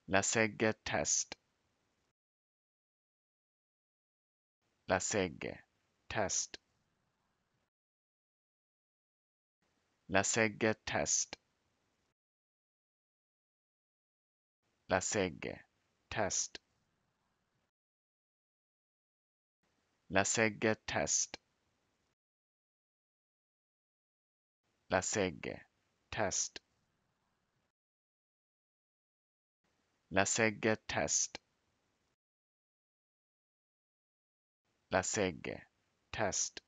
LaSegge test. LaSegge test. LaSegge test. LaSegge test. LaSegge test. LaSegge test. LaSegge test. LaSegge test.